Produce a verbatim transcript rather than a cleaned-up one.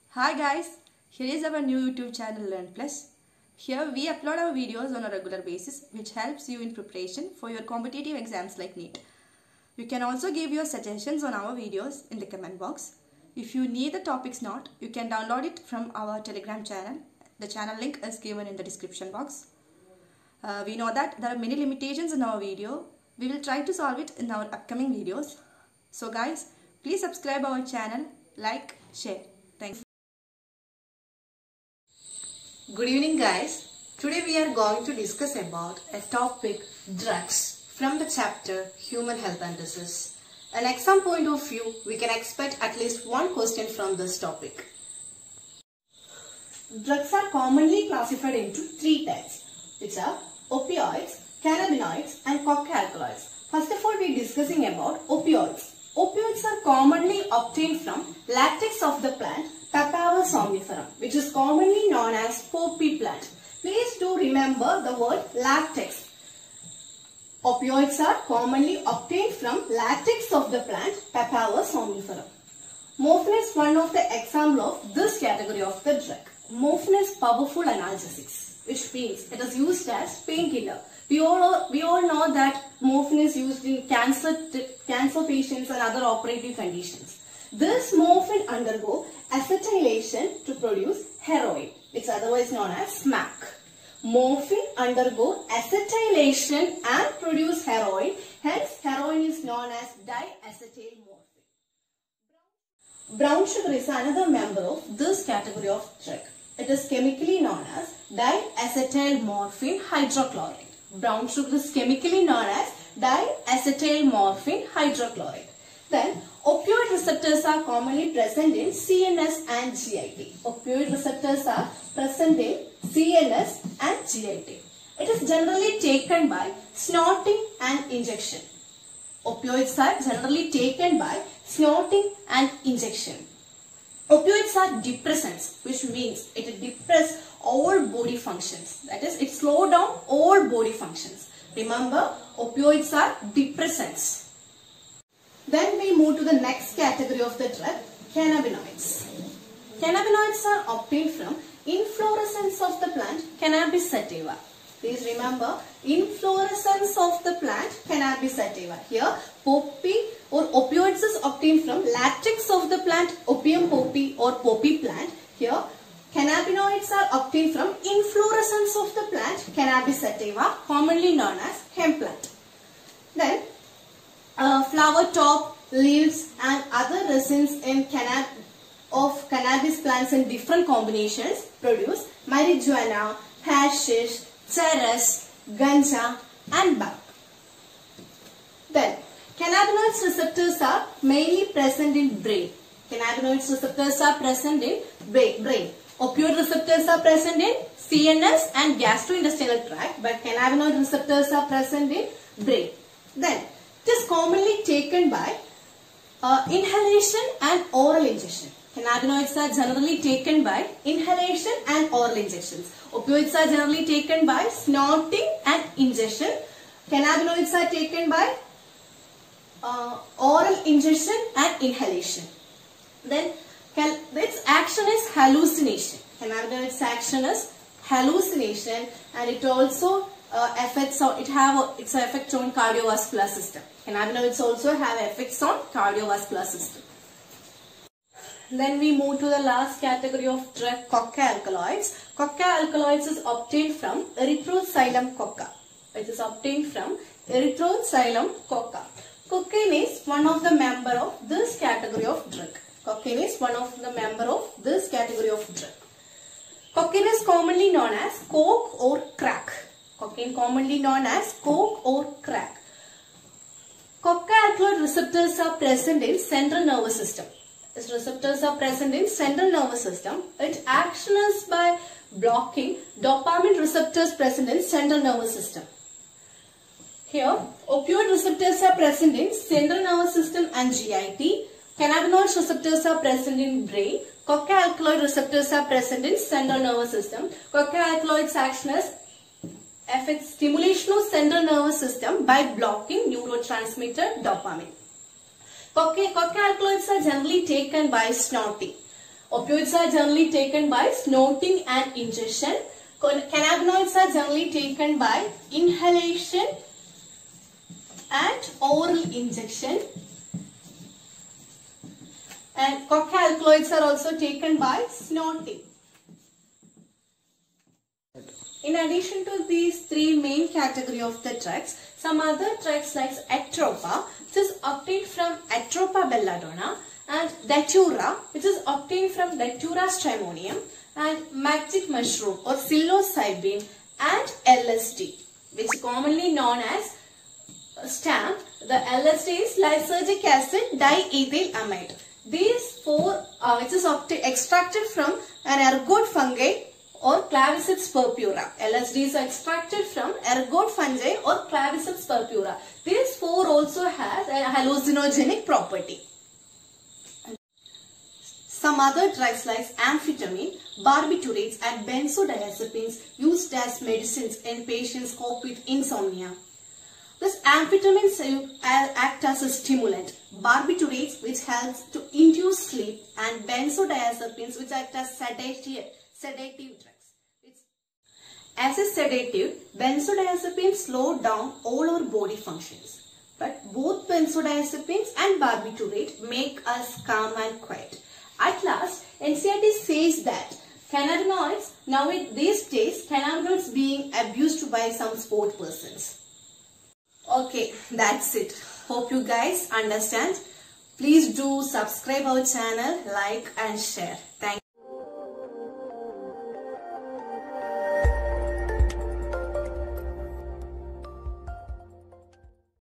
Hi guys, here is our new YouTube channel Learn Plus. Here we upload our videos on a regular basis which helps you in preparation for your competitive exams like NEET. You can also give your suggestions on our videos in the comment box. If you need the topics note, you can download it from our Telegram channel. The channel link is given in the description box. Uh, we know that there are many limitations in our video. We will try to solve it in our upcoming videos. So guys, please subscribe our channel, like, share. Thanks. Good evening guys. Today we are going to discuss about a topic, drugs, from the chapter Human Health and Disease. An exam point of view, we can expect at least one question from this topic. Drugs are commonly classified into three types, which are opioids, cannabinoids and coca-alkaloids. First of all, we are discussing about opioids. Opioids are commonly obtained from latex of the plant Papaver somniferum, which is commonly known as poppy plant. Please do remember the word latex. Opioids are commonly obtained from latex of the plant Papaver somniferum. Morphine is one of the examples of this category of the drug. Morphine is powerful analgesics, which means it is used as painkiller. We all, we all know that morphine is used in cancer, cancer patients and other operative conditions. This morphine undergo acetylation to produce heroin, which is otherwise known as smack. Morphine undergo acetylation and produce heroin, hence heroin is known as diacetyl morphine. Brown sugar is another member of this category of drug. It is chemically known as diacetyl morphine hydrochloride. Brown sugar is chemically known as diacetyl morphine hydrochloride. Then, opioid receptors are commonly present in C N S and G I T. Opioid receptors are present in C N S and G I T. It is generally taken by snorting and injection. Opioids are generally taken by snorting and injection. Opioids are depressants, which means it depresses all body functions. That is, it slows down all body functions. Remember, opioids are depressants. Then we move to the next category of the drug, cannabinoids. Cannabinoids are obtained from inflorescence of the plant Cannabis sativa. Please remember, inflorescence of the plant Cannabis sativa. Here, poppy or opioids is obtained from latex of the plant Opium poppy or poppy plant. Here, cannabinoids are obtained from inflorescence of the plant Cannabis sativa, commonly known as hemp plant. Then, Uh, flower top, leaves and other resins in cannab of cannabis plants in different combinations produce marijuana, hashish, charas, ganja and bhang. Then, cannabinoid receptors are mainly present in brain. Cannabinoid receptors are present in brain. Opioid receptors are present in C N S and gastrointestinal tract, but cannabinoid receptors are present in brain. Then, it is commonly taken by uh, inhalation and oral injection. Cannabinoids are generally taken by inhalation and oral injections. Opioids are generally taken by snorting and injection. Cannabinoids are taken by uh, oral injection and inhalation. Then its action is hallucination. Cannabinoids action is hallucination and it also Uh, effects on, it have a, its effect on cardiovascular system. Cannabinoids also have effects on cardiovascular system. Then we move to the last category of drug, coca-alkaloids. Coca-alkaloids is obtained from Erythroxylum coca. It is obtained from Erythroxylum coca. Cocaine is one of the member of this category of drug. Cocaine is one of the member of this category of drug. Cocaine is commonly known as coke or crack. Cocaine commonly known as coke or crack. Coca-alkaloid receptors are present in central nervous system. Its receptors are present in central nervous system. Its action is by blocking dopamine receptors present in central nervous system. Here, opioid receptors are present in central nervous system and G I T. Cannabinoid receptors are present in brain. Coca-alkaloid receptors are present in central nervous system. Coca-alkaloid's action is affects stimulation of central nervous system by blocking neurotransmitter dopamine. Coca-alkaloids are generally taken by snorting. Opioids are generally taken by snorting and ingestion. Cannabinoids are generally taken by inhalation and oral injection. And coca alkaloids are also taken by snorting. In addition to these three main category of the drugs, some other drugs like Atropa, which is obtained from Atropa belladonna, and Datura, which is obtained from Datura stramonium, and magic mushroom or psilocybin, and L S D, which is commonly known as STAMP. The L S D is lysergic acid diethylamide. These four, uh, which is extracted from an ergot fungi or Claviceps purpura. L S D is extracted from ergot fungi or Claviceps purpura. These four also has a hallucinogenic property. Some other drugs like amphetamine, barbiturates and benzodiazepines used as medicines in patients cope with insomnia. This amphetamines act as a stimulant, barbiturates which helps to induce sleep, and benzodiazepines which act as sedative, sedative drugs. It's, as a sedative, benzodiazepines slow down all our body functions. But both benzodiazepines and barbiturate make us calm and quiet. At last, N C R T says that cannabinoids, now in these days, cannabinoids being abused by some sport persons. Okay, that's it. Hope you guys understand. Please do subscribe our channel, like and share. Thank you.